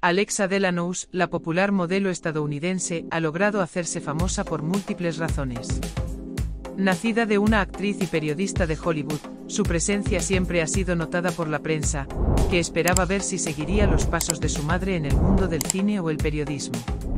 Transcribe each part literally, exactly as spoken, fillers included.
Alexa Delanoux, la popular modelo estadounidense, ha logrado hacerse famosa por múltiples razones. Nacida de una actriz y periodista de Hollywood, su presencia siempre ha sido notada por la prensa, que esperaba ver si seguiría los pasos de su madre en el mundo del cine o el periodismo.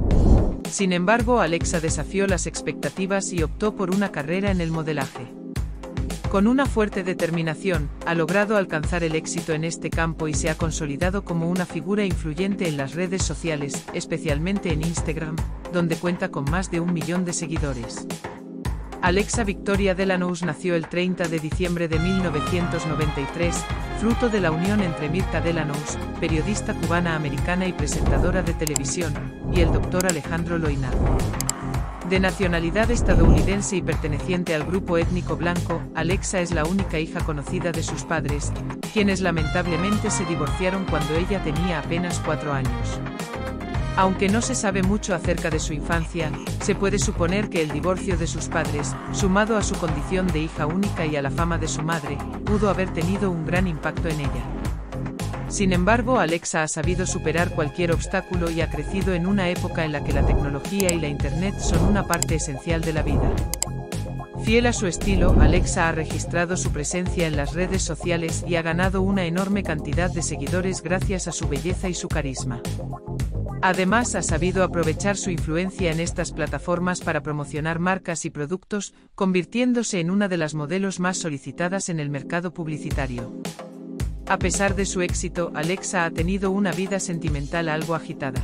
Sin embargo, Alexa desafió las expectativas y optó por una carrera en el modelaje. Con una fuerte determinación, ha logrado alcanzar el éxito en este campo y se ha consolidado como una figura influyente en las redes sociales, especialmente en Instagram, donde cuenta con más de un millón de seguidores. Alexa Victoria Delanoux nació el treinta de diciembre de mil novecientos noventa y tres, fruto de la unión entre Mirta Delanoux, periodista cubana-americana y presentadora de televisión, y el doctor Alejandro Loina. De nacionalidad estadounidense y perteneciente al grupo étnico blanco, Alexa es la única hija conocida de sus padres, quienes lamentablemente se divorciaron cuando ella tenía apenas cuatro años. Aunque no se sabe mucho acerca de su infancia, se puede suponer que el divorcio de sus padres, sumado a su condición de hija única y a la fama de su madre, pudo haber tenido un gran impacto en ella. Sin embargo, Alexa ha sabido superar cualquier obstáculo y ha crecido en una época en la que la tecnología y la Internet son una parte esencial de la vida. Fiel a su estilo, Alexa ha registrado su presencia en las redes sociales y ha ganado una enorme cantidad de seguidores gracias a su belleza y su carisma. Además, ha sabido aprovechar su influencia en estas plataformas para promocionar marcas y productos, convirtiéndose en una de las modelos más solicitadas en el mercado publicitario. A pesar de su éxito, Alexa ha tenido una vida sentimental algo agitada.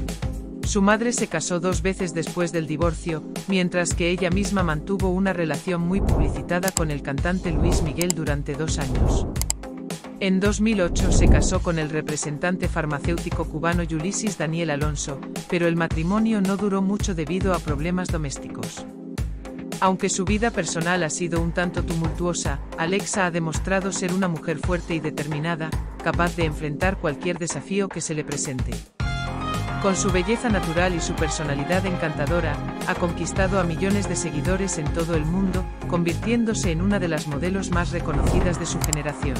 Su madre se casó dos veces después del divorcio, mientras que ella misma mantuvo una relación muy publicitada con el cantante Luis Miguel durante dos años. En dos mil ocho se casó con el representante farmacéutico cubano Ulises Daniel Alonso, pero el matrimonio no duró mucho debido a problemas domésticos. Aunque su vida personal ha sido un tanto tumultuosa, Alexa ha demostrado ser una mujer fuerte y determinada, capaz de enfrentar cualquier desafío que se le presente. Con su belleza natural y su personalidad encantadora, ha conquistado a millones de seguidores en todo el mundo, convirtiéndose en una de las modelos más reconocidas de su generación.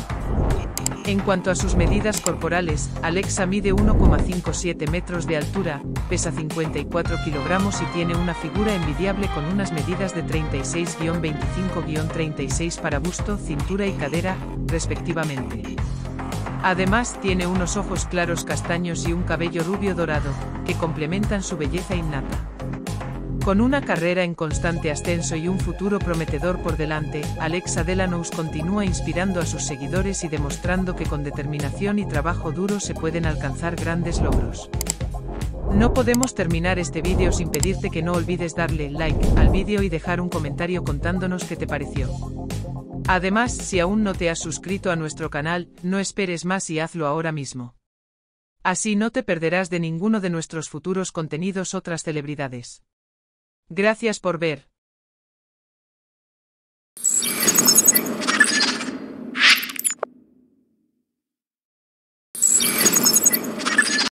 En cuanto a sus medidas corporales, Alexa mide uno coma cincuenta y siete metros de altura, pesa cincuenta y cuatro kilogramos y tiene una figura envidiable con unas medidas de treinta y seis a veinticinco a treinta y seis para busto, cintura y cadera, respectivamente. Además, tiene unos ojos claros castaños y un cabello rubio dorado, que complementan su belleza innata. Con una carrera en constante ascenso y un futuro prometedor por delante, Alexa Delanoux continúa inspirando a sus seguidores y demostrando que con determinación y trabajo duro se pueden alcanzar grandes logros. No podemos terminar este vídeo sin pedirte que no olvides darle like al vídeo y dejar un comentario contándonos qué te pareció. Además, si aún no te has suscrito a nuestro canal, no esperes más y hazlo ahora mismo. Así no te perderás de ninguno de nuestros futuros contenidos o otras celebridades. Gracias por ver.